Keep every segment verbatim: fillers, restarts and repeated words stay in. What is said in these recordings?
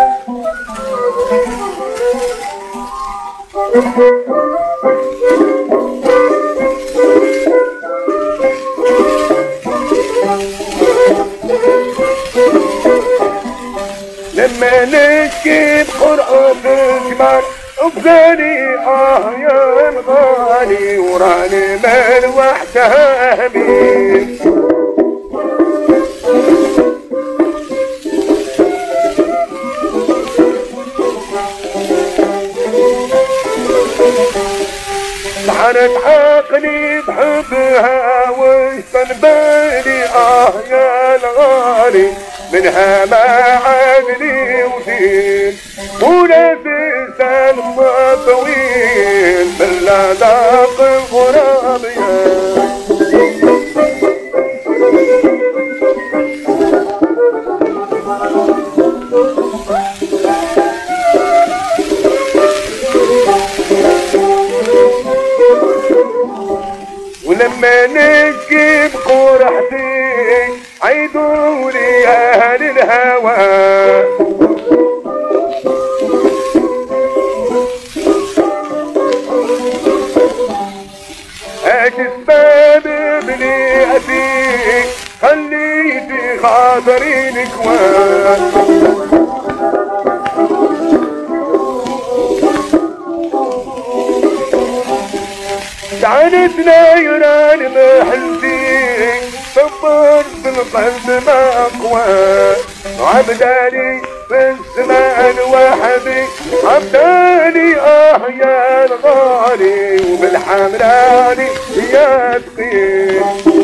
لما نشكي بقرآن الجمال وبزاني اه يا الغالي وراني مال واحتامي سحرت عقلي بحبها وشطن بالي اه يا الغالي منها ما عقلي وزين ولا تنسى طويل بلا ذاق غرابيا ولما نجي بقرحتي عيدولي اهل الهوى اش اسباب بلي افيك خليتي خاطري نكوان سعادتنا يران محلتي صبر بالقلب ما اقوى عبدالي في السماء الوحدي عبدالي اه يا الغالي وبالحمراني يا ثقيل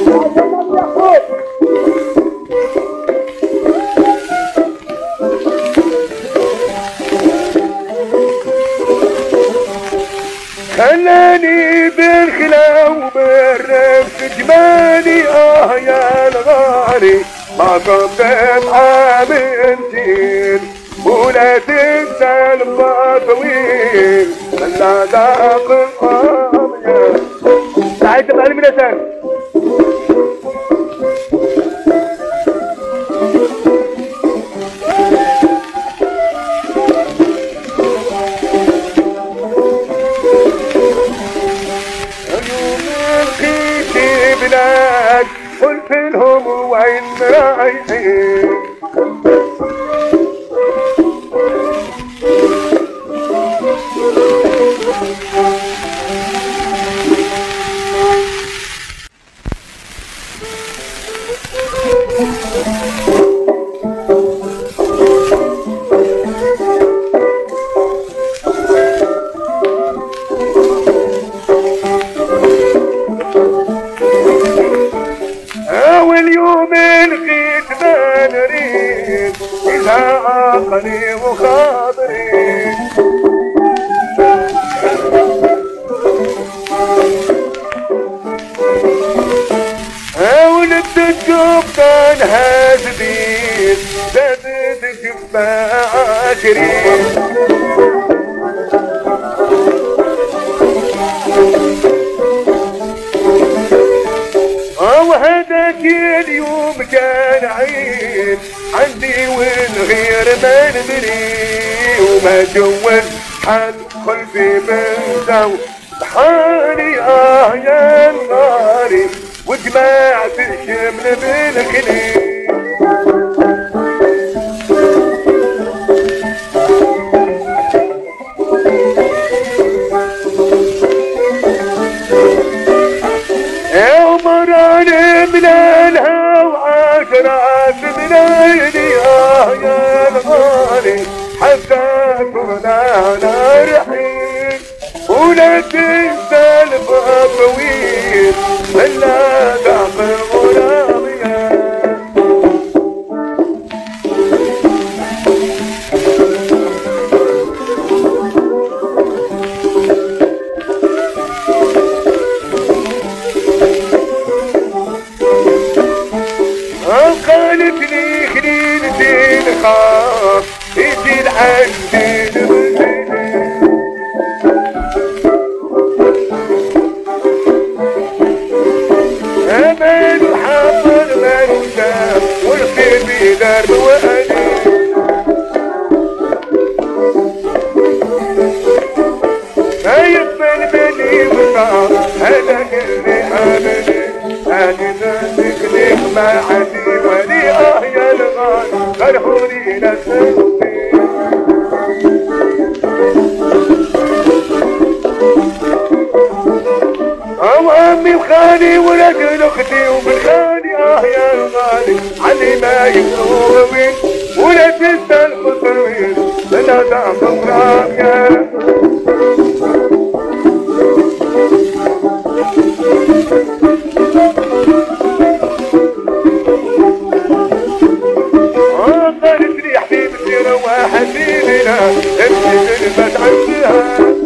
خلاني بالخلا وبالرفس جمالي اه يا الغالي ما صدت عاملتين ولا تنسى الطويل لا ذاق القامية سعيد تبقى من ثاني قلت لهم وين رايحين واليوم لقيت ما نريد إذا عقلي وخاطري ولد الجوب كان هازبين زادت الجبة عاشرين وهذاك اليوم كان عيد عندي والغير ما ندري وما جوز حد خلفي بنزو حالي اه يا الغالي وجمعت الشمل بالخليل من الهوى عشرات من ايدي اه يا الغالي حتى كنا نرحيل ولا تنسى البابوين الا ذاق الغرامية قالتني خليل دين خاف يدين عندي امان وحاضر ما نشاف والخير بيدار واني جماعتي ولي اه يا الغالي فرحوني نفسي عمي وخالي ولد اختي ومن خالي اه يا الغالي علي ما يسوين ولا تنسى الخسروين لا تعمل راقيا قالت لي حبيبتي روح حبيبنا امشي كلمة عندها